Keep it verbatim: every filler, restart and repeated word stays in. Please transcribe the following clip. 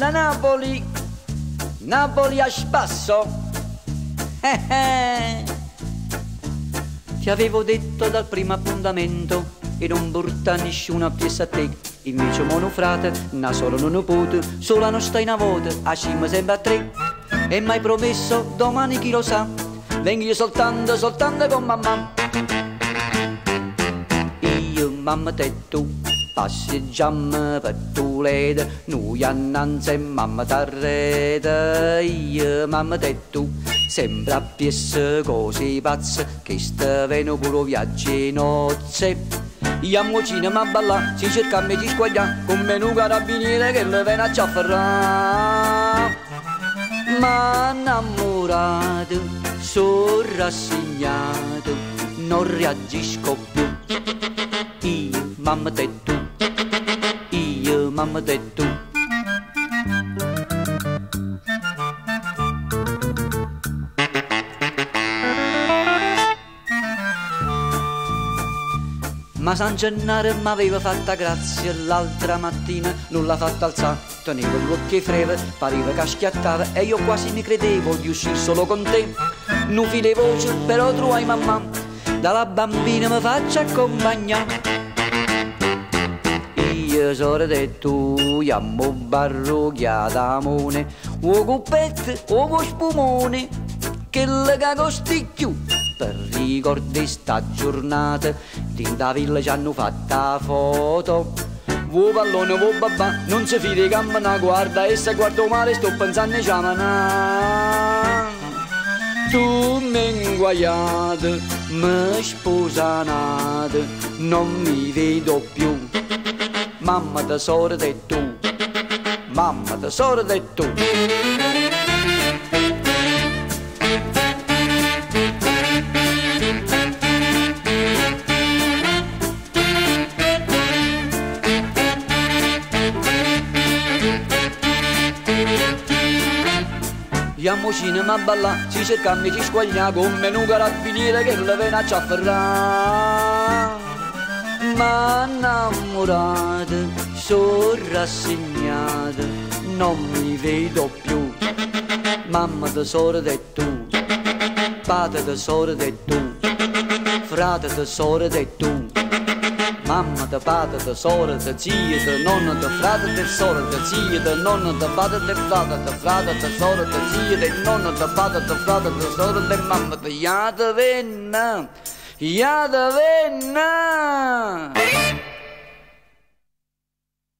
da Napoli, Napoli a spasso. Eh eh. Ti avevo detto dal primo appuntamento e non porta nessuna pièce a te. Invece mono frate, na solo non ho potuto, sola non stai una volta, a cima sempre a tre. E m'hai promesso domani chi lo sa, vengo io soltanto, soltanto con mamma. Io, mamma te tu, passeggiamo per Toledo, noi annanzi e mamma t'arreda. Io, mamma te tu, sembra pièce così pazze, che sta veno pure viaggi nozze. Io a mucina ma balla, si cerca a me di squagliare, come un carabiniere che le viene a ciafferrare. Ma innamorato, sono rassegnato, non reagisco più. Io, mamma te tu, io, mamma te tu. Ma San Gennaro m'aveva fatta grazia l'altra mattina, non l'ha fatta alzare, tenevo gli occhi freve, pareva che schiattava e io quasi mi credevo di uscire solo con te. Non file voce, però trovai mamma, dalla bambina mi faccio accompagnare. Io sono te tu, amo barrucchiata amone, o cuppette o spumone, che le cagosti più. Per ricordare sta giornata, in da villa ci hanno fatta foto. Vuoi pallone, vuoi babà, non si fide che me ne guarda, e se guardo male sto pensando a ciamana. Tu mi inguaiate, mi sposanate, non mi vedo più. Mamma tesoro te tu, mamma tesoro te tu. Io a cinema a ballare, si cerca a me di squagliare, come un carabiniere che le viene a ciafferrare. Ma innamorato, sono rassegnato, non mi vedo più. Mamma tesoro te tu, padre tesoro te tu, frate tesoro te tu. Mamma te padre te sorella te zia te nonna te frate te sorella te zia te nonna te padre te frate te frate te sorella te zia te nonna te padre te frate te sorella te mamma te ya te venna ya te venna.